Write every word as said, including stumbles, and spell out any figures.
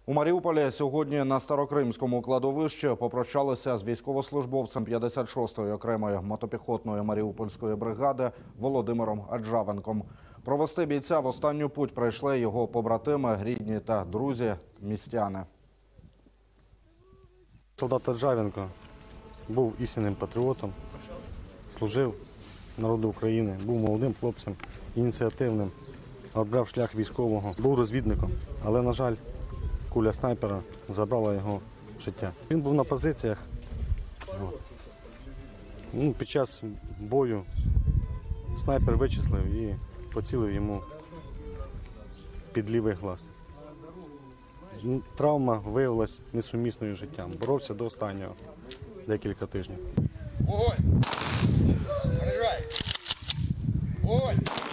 У Маріуполі сьогодні на Старокримському кладовищі попрощалися з військовослужбовцем п'ятдесят шостої окремої мотопіхотної Маріупольської бригади Володимиром Аджавенком. Провести бійця в останню путь прийшли його побратими, рідні та друзі, містяни. Солдат Аджавенко був істинним патріотом, служив народу України, був молодим хлопцем, ініціативним, обрав шлях військового, був розвідником, але, на жаль, куля снайпера забрала його життя. Він був на позиціях. Ну, під час бою снайпер вичислив і поцілив йому під лівий глаз. Травма виявилася несумісною з життям. Боровся до останнього, декілька тижнів. Огонь! Заряджай! Огонь!